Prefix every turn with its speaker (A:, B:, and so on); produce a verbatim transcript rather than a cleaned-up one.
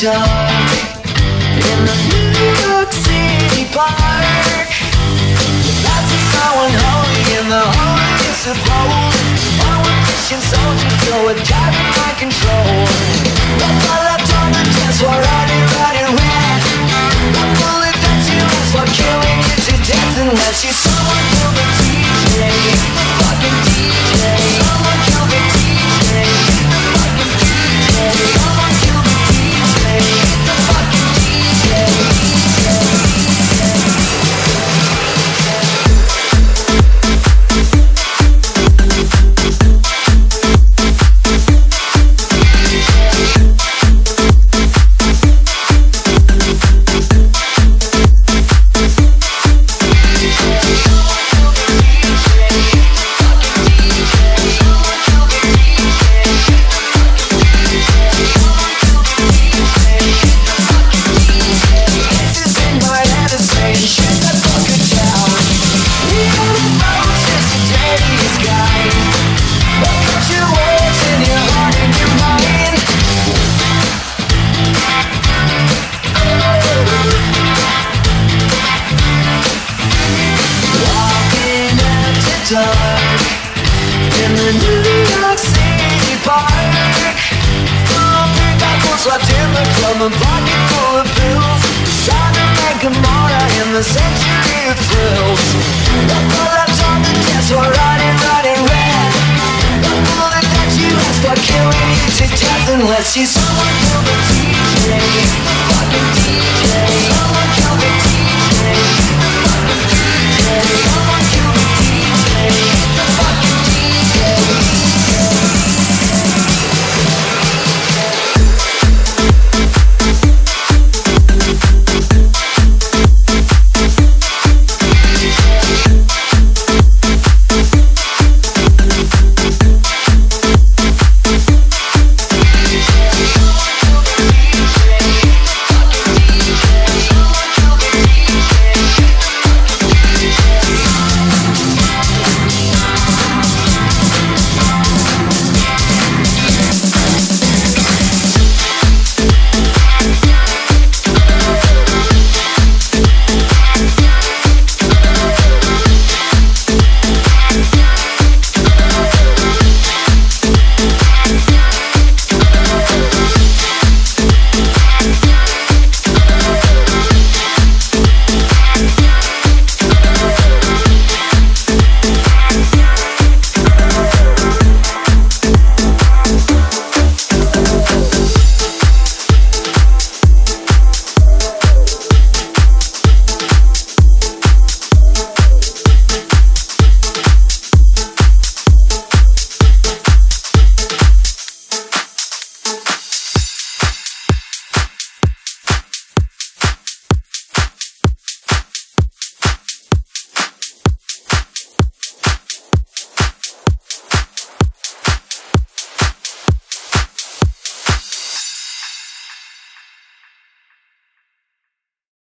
A: dark in the New York City park. That's a someone holy in the holiest of holes. All with Christian soldiers go with driving my control. That's all left on the dance floor, running, running red. The bullet that you asked for, killing you to death unless you someone kill the D J. The fucking D J. Someone kill the D J. The fucking D J. Someone kill the D J. The fucking D J. Dark in the New York City park. Oh, big apples left in the club, a pocket full of pills. Sodom and Gomorrah in the century of thrills. The bullets on the dance floor, running, running red. The bullet that you asked for, killing you to death unless you someone kill the D J. The fucking D J.